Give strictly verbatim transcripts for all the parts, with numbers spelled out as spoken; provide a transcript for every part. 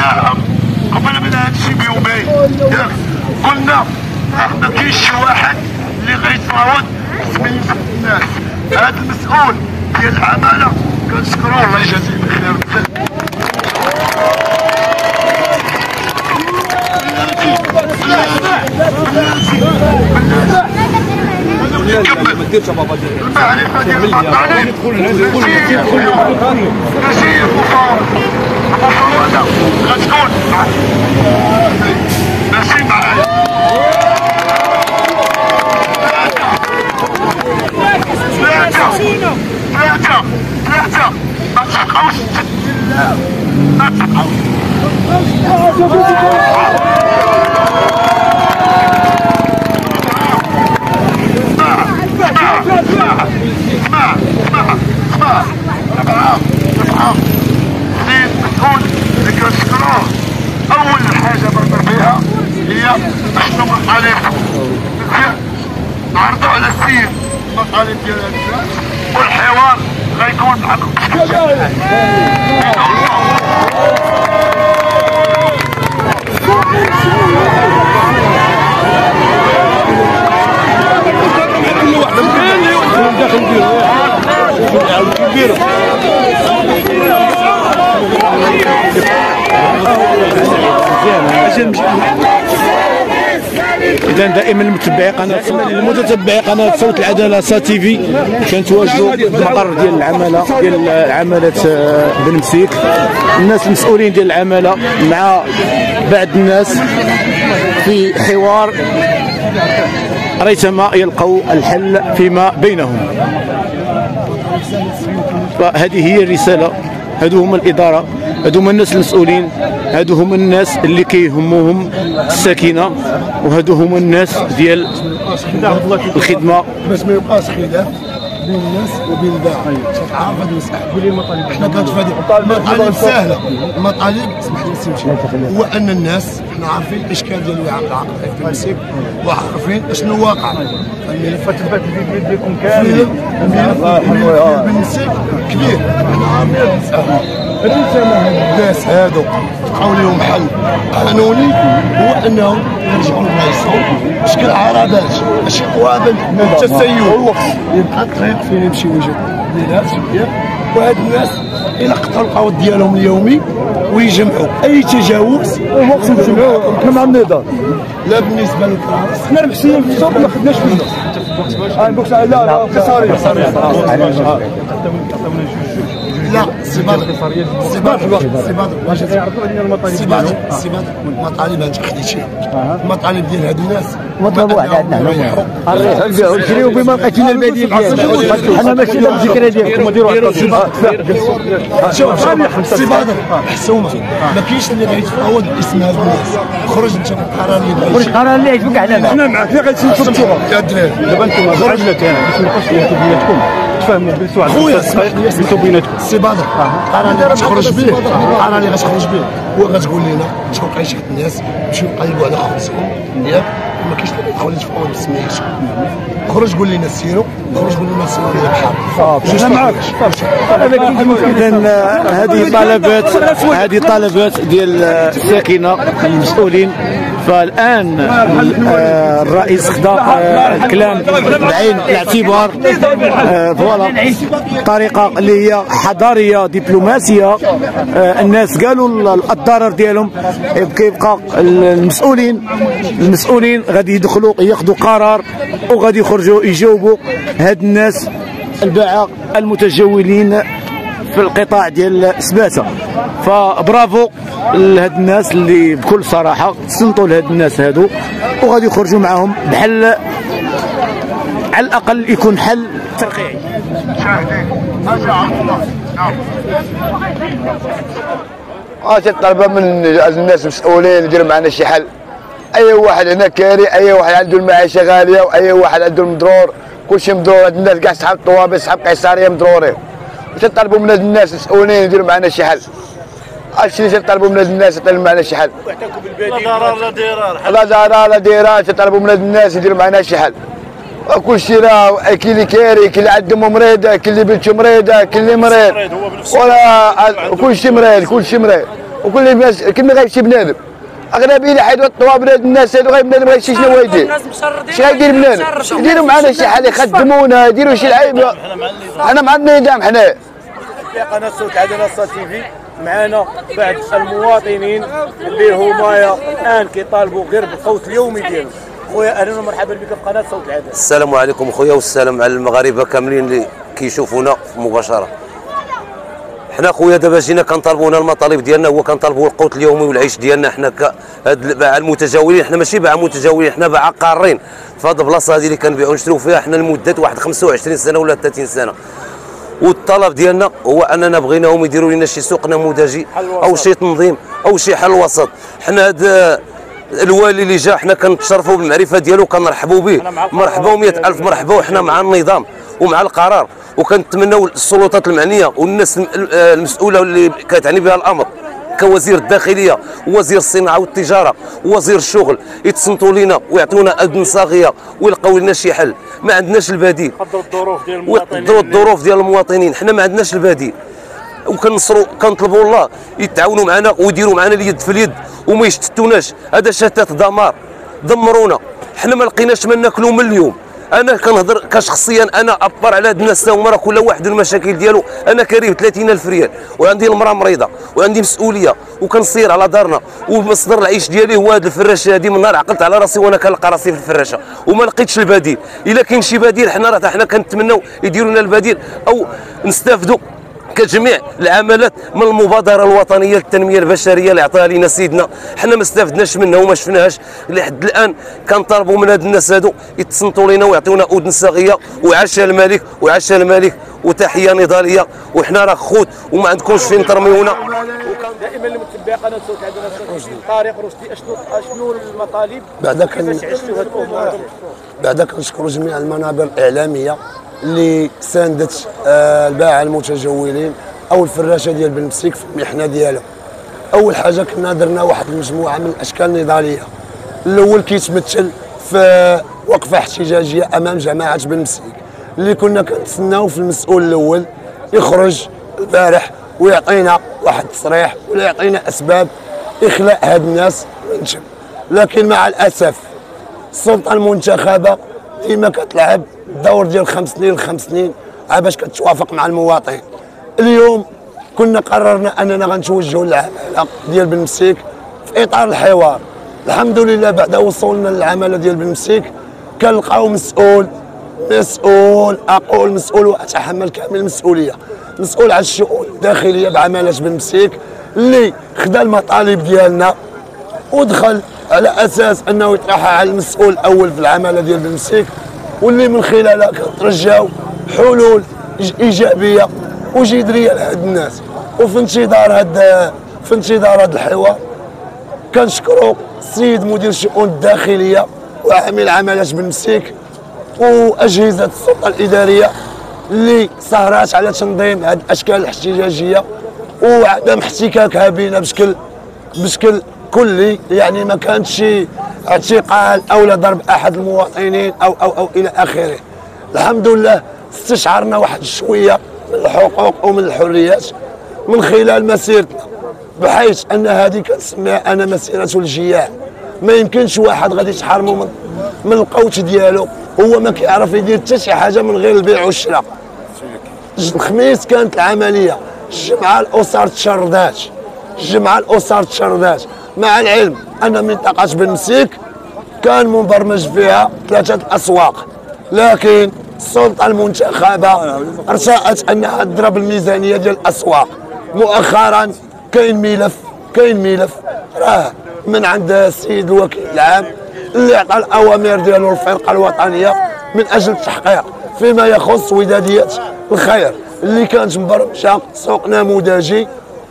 قلناها قبل من هادشي بيومين ياك قلنا ما كاينش شي واحد اللي غيتفاوض سميت الناس. هذا المسؤول ديال العماله كنشكروه الله يجازيه بخير بزاف. ما ديرش بابا ديال المعرفه ديال الطالب ماشي ماشي مفاوض المفاوضه غتكون ماشي معايا ثلاثه ثلاثه ثلاثه ما تبقاوش ما تبقاوش اسمع اسمع اسمع اسمع اسمع سيد مسؤول اللي كنشكروه اول حاجه بدر بها هي شنو مطالبهم نعرضوا على السيد المطالب ديال الناس والحوار غيكون معكم. إذا دائما المتبعي قناه المتتبعي قناه صوت العداله سا تي في كنتواجدوا بالمقر ديال العماله ديال عماله بن مسيك. الناس المسؤولين ديال العماله مع بعض الناس في حوار ريثما يلقوا الحل فيما بينهم. فهذه هي الرساله. هادو هما الاداره، هادو هما الناس المسؤولين، هادو هما الناس اللي كيهموهم السكينه، وهادو هما الناس ديال الخدمه باش ما يبقاش خلاف بين الناس وبين الباعة. عارف هذه المسألة. قولي المطالب. حنا كنتفادوا المطالب سهلة، المطالب اسمح لي سمشي هو أن الناس حنا عارفين الإشكال ديال وعاء العقل في المسيك وعارفين شنو واقع. الملفات تبات الفيديو ديالكم كامل. الملف بالمسيك كبير، حنا عارفين هذه المسألة. الرسالة الناس هادو تلقاو لهم حل قانوني هو أنهم يرجعوا لرئيسهم بشكل عربات ماشي قوابل التسيب. يبقى الطريق فين يمشي وجه الناس وهاد الناس الى قطعوا القوت ديالهم اليومي ويجمعوا اي تجاوز الوقت نجمعوا حنا مع النظام. لا بالنسبه للكراسي حنا المحسنين في السوق ما خدناش فلوس. اه بوكس لا لا قصاريه لا سي بدر سي بدر سي بدر باش يعرفوا علينا المطالب سي بدر سي بدر المطالب انت خديتي المطالب ديال هادو الناس مطلب واحد عندنا الريح نبيعوا نشريو بما بقات لنا البديل ديالنا. حنا ماشي لا الذكرى ديالكم ديروا شوف سي بدر حسومه ما كاينش اللي غيتفاوض باسم هاد الناس. خرج انت بالقرار اللي بغيتي. خرج القرار اللي يعجبك حنا معاك. حنا معاك. فين غتمشيو نتوما يا الدراري؟ دابا انتم عجله كاين باش نبقاوش نتو بيناتكم تفاهموا جلسوا على خويا نتو بيناتكم. سي بدر القرار اللي غتخرج به القرار اللي غتخرج به هو غتقول لنا شنو بقى يشد الناس يمشيو يقلبوا على خبزهم ياك ما كاينش اللي يحاول يتفاوض بسميتو. خرج قول لنا سيروا خرج قول لنا سيروا الى البحر صافي انا معاك. اذا هذه طلبات هذه طلبات ديال الساكنه المسؤولين. فالان الرئيس خدا الكلام بعين الاعتبار. فوالا طريقه اللي هي حضاريه دبلوماسيه. الناس قالوا الضرر ديالهم كيبقى المسؤولين المسؤولين غادي يدخلوا ياخذوا قرار وغادي يخرجوا يجاوبوا هاد الناس الباعه المتجولين في القطاع ديال سباته. فبرافو لهاد الناس اللي بكل صراحه صنتوا لهاد الناس هادو وغادي يخرجوا معاهم بحل على الاقل يكون حل ترقيعي. اش طلبه من الناس المسؤولين يديروا معنا شي حل. اي واحد هنا كاري، اي واحد عنده المعيشه غاليه، واي واحد عنده المضرور، كلشي مضرور. هاد الناس كاع صحاب الطوابيس صحاب قيصريه مضرورين. تنطلبوا من هاد الناس المسؤولين يديروا معنا شي حل. هادشي اللي تنطلبوا من هاد الناس يديروا معنا شي حل. لا ضرر لا ضرار لا ضرر لا ضرار. تنطلبوا من هاد الناس يديروا معنا شي حل. كلشي راه كاين اللي كاري، كاين اللي عنده مريض، كاين اللي بنته مريضه، كاين اللي مريض ولا كلشي مريض كلشي مريض. وكل الناس كلمه غيمشي بنادم اغلبيه اللي حيدوا الطوابل الناس هادو غير بنادم غيمشي شنو هو يدير اش غيدير بنادم يديروا معنا شي حاجه يخدمونا يديروا شي لعيبه حنا مع النظام حنا قناه صوت العداله سا تي في معنا بعض المواطنين اللي هما الان كيطالبوا غير بالقوت اليومي ديالهم. خويا اهلا ومرحبا بك في قناه صوت العداله. السلام عليكم خويا والسلام على المغاربه كاملين اللي كيشوفونا مباشره. حنا خويا دابا جينا كنطالبوا هنا المطالب ديالنا هو كنطالبوا القوت اليومي والعيش ديالنا. حنا هاد باع المتجولين حنا ماشي باع متجولين حنا باع قارين في هاد البلاصه هذه اللي كنبيعوا نشريو فيها حنا لمده واحد خمسة وعشرين سنه ولا ثلاثين سنه. والطلب ديالنا هو اننا بغيناهم يديروا لنا شي سوق نموذجي او شي تنظيم او شي حل وسط. حنا هذا الوالي اللي جا حنا كنتشرفوا بالمعرفه ديالو كنرحبوا به مرحبا ومئة الف مرحبا. وحنا مع النظام ومع القرار وكنتمناو السلطات المعنيه والناس المسؤوله اللي كتعني بها الامر كوزير الداخليه ووزير الصناعه والتجاره ووزير الشغل يتصنتوا لنا ويعطونا اذن صاغيه ويلقاو لنا شي حل. ما عندناش البديل قدروا الظروف ديال المواطنين وقدروا الظروف ديال المواطنين حنا ما عندناش البديل. وكنصروا كنطلبوا الله يتعاونوا معنا ويديروا معنا اليد في اليد وما يشتتوناش. هذا شتات دمار دمرونا حنا ما لقيناش ما ناكلوا من اليوم. انا كنهضر كشخصيا انا ابر على هاد الناس هما راه كل واحد المشاكل ديالو. انا كريم ثلاثين ألف ريال وعندي المراه مريضه وعندي مسؤوليه وكنصير على دارنا ومصدر العيش ديالي هو هاد الفراشه هادي. من نهار عقلت على راسي وانا كنلقى راسي في الفراشه وما لقيتش البديل. الا كاين شي بديل حنا راه حنا كنتمناو يديروا لنا البديل او نستافدوا كجميع العملات من المبادره الوطنيه للتنميه البشريه اللي عطاها لنا سيدنا. حنا ما استفدناش منها وما شفناهاش لحد الان. كنطالبوا من هاد الناس هادو يتصنتوا لنا ويعطيونا اذن صاغيه. وعاشا الملك وعاشا الملك وتحيه نضاليه. وحنا راه خوت وما عندكمش فين ترميونا. وكان دائما المتبع قناه صوت العداله طارق رشدي اشنو اشنو المطالب بعدا كان عشتوا هاد الامور؟ بعدا كنشكروا جميع المنابر الاعلاميه اللي ساندت آه الباعه المتجولين او الفراشه ديال بن مسيك في المحنه ديالها. اول حاجه كنا درنا واحد المجموعه من الاشكال النضاليه. الاول كيتمثل في وقفه احتجاجيه امام جماعه بن مسيك اللي كنا كنتسناو في المسؤول الاول يخرج البارح ويعطينا واحد التصريح ولا يعطينا اسباب اخلاء هاد الناس من. لكن مع الاسف السلطه المنتخبه ديما كتلعب الدور ديال خمس سنين لخمس سنين باش كتوافق مع المواطن. اليوم كنا قررنا اننا غنتوجهوا للعماله ديال بن مسيك في اطار الحوار. الحمد لله بعد وصولنا للعماله ديال بن مسيك كنلقاو مسؤول مسؤول اقول مسؤول واتحمل كامل المسؤوليه مسؤول على الشؤون الداخليه بعماله بن مسيك اللي خدا المطالب ديالنا ودخل على اساس انه يطرحها على المسؤول الاول في العماله ديال بن مسيك واللي من خلالها كنترجاو حلول ايجابيه وجذريه لهاد الناس. وفي انتظار هاد في انتظار هاد الحوار كنشكروا السيد مدير الشؤون الداخليه وعامل عماله بن مسيك واجهزه السلطه الاداريه اللي سهرات على تنظيم هاد الاشكال الاحتجاجيه وعدم احتكاكها بنا بشكل بشكل كلي. يعني ما كانش شي اعتقال او لا ضرب احد المواطنين او او او الى اخره. الحمد لله استشعرنا واحد شويه من الحقوق ومن الحريات من خلال مسيرتنا بحيث ان هذه كنسميها انا مسيره الجياع. ما يمكنش واحد غادي تحرمه من, من القوت ديالو هو ما كيعرف يدير حتى شي حاجه من غير البيع والشراء. الخميس كانت العمليه، الجمعه الاسر تشردات الجمعه الاسر تشردات مع العلم ان منطقه بن مسيك كان مبرمج فيها ثلاثه اسواق، لكن السلطه المنتخبه ارشأت انها تضرب الميزانيه ديال الاسواق. مؤخرا كاين ملف كاين ملف راه من عند السيد الوكيل العام اللي عطى الاوامر ديالو الفرقه الوطنيه من اجل التحقيق فيما يخص وداديه الخير اللي كانت مبرمجه سوق نموذجي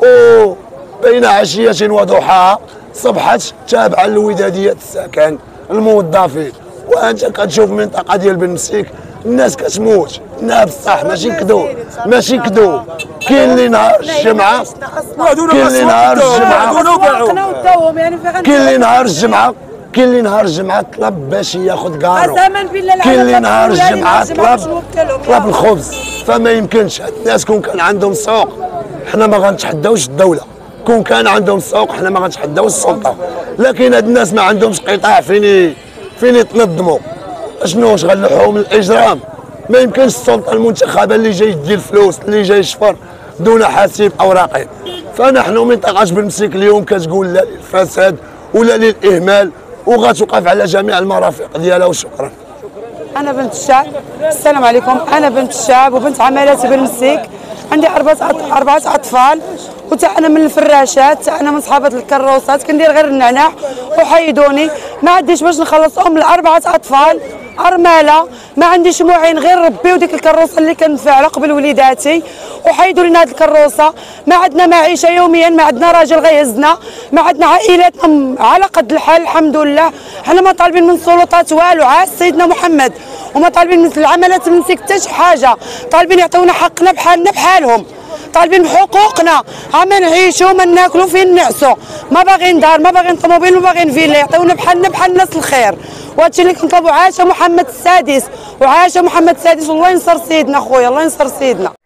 وبين عشيه وضحاها صبحت تابعه لوداديه السكن الموظفين. وانت كتشوف المنطقه ديال بن مسيك الناس كتموت انها بصح ماشي كذوب ماشي كذوب. كاين اللي نهار الجمعه كاين اللي نهار الجمعه كاين اللي نهار الجمعه كاين اللي نهار الجمعه طلب باش ياخذ كارو، كاين اللي نهار الجمعه طلب طلب الخبز. فما يمكنش هاد الناس كون كان عندهم سوق حنا ما غنتحداوش الدوله، كون كان عندهم السوق حنا ما غنتحداوش السلطه، لكن هاد الناس ما عندهمش قطاع فين فين يتنظموا. اشنو واش غنلوحوا من الاجرام؟ ما يمكنش السلطه المنتخبه اللي جاي يدي الفلوس اللي جاي يشفر دون حاسب او رقيب. فنحن منطقه بنمسك اليوم كتقول لا للفساد ولا للاهمال، وغتوقف على جميع المرافق ديالها. وشكرا. انا بنت الشعب. السلام عليكم. انا بنت الشعب وبنت عمالاتي بنمسيك. عندي اربعه اربعه اطفال، وتا انا من الفراشات، تا انا من صحابه الكروسات، كندير غير النعناع وحيدوني. ما عنديش باش نخلصهم الاربعه اطفال ارمله، ما عنديش معين غير ربي وديك الكروسه اللي كندفع على قبل وليداتي، وحيدوا لنا هذه الكروسه. ما عندنا معيشه يوميا، ما عندنا راجل غيهزنا، ما عندنا عائلاتنا على قد الحال الحمد لله. حنا ما طالبين من السلطات والو، عاش سيدنا محمد، وما طالبين من العملات من حتى شي حاجه، طالبين يعطيونا حقنا بحالنا بحالهم، طالبين بحقوقنا، عما نعيشوا ما ناكلوا فين نعسوا. ما باغيين دار، ما باغيين طوموبيل، ما باغيين فيلا، يعطيونا بحالنا بحال الناس الخير. وهادشي اللي كنطلبوا. عاش محمد السادس، وعاش محمد السادس، والله ينصر سيدنا خويا، الله ينصر سيدنا.